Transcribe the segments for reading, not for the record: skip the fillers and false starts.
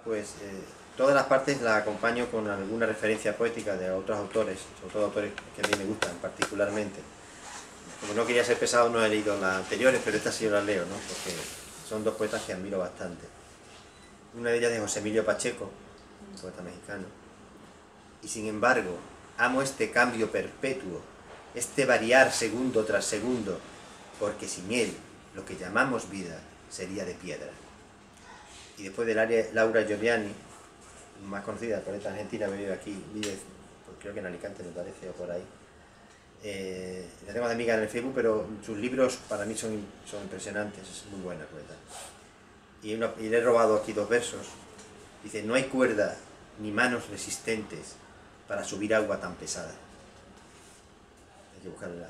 Pues todas las partes las acompaño con alguna referencia poética de otros autores, sobre todo autores que a mí me gustan particularmente. Como no quería ser pesado, no he leído las anteriores, pero estas sí las leo, ¿no? Porque son dos poetas que admiro bastante. Una de ellas es de José Emilio Pacheco, poeta mexicano. Y sin embargo, amo este cambio perpetuo, este variar segundo tras segundo, porque sin él, lo que llamamos vida sería de piedra. Y después de Laura Giordani, más conocida, poeta argentina, vive aquí, vive, pues creo que en Alicante me parece, o por ahí. La tengo de amiga en el Facebook, pero sus libros para mí son impresionantes, es muy buena poeta. Y le he robado aquí dos versos. Dice: no hay cuerda ni manos resistentes para subir agua tan pesada. Hay que buscarla.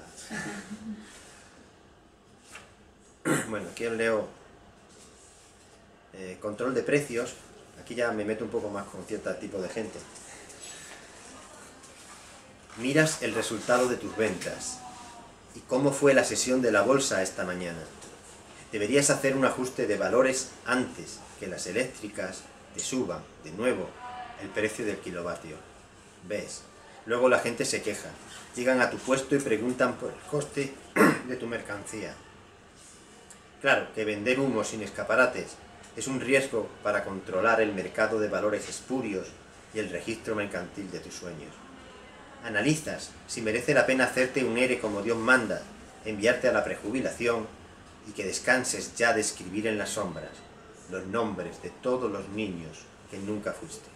Bueno, aquí os leo control de precios. Aquí ya me meto un poco más con cierto tipo de gente. Miras el resultado de tus ventas. ¿Y cómo fue la sesión de la bolsa esta mañana? Deberías hacer un ajuste de valores antes que las eléctricas te suban de nuevo el precio del kilovatio. ¿Ves? Luego la gente se queja. Llegan a tu puesto y preguntan por el coste de tu mercancía. Claro que vender humo sin escaparates es un riesgo para controlar el mercado de valores espurios y el registro mercantil de tus sueños. Analizas si merece la pena hacerte un ERE como Dios manda, enviarte a la prejubilación y que descanses ya de escribir en las sombras los nombres de todos los niños que nunca fuiste.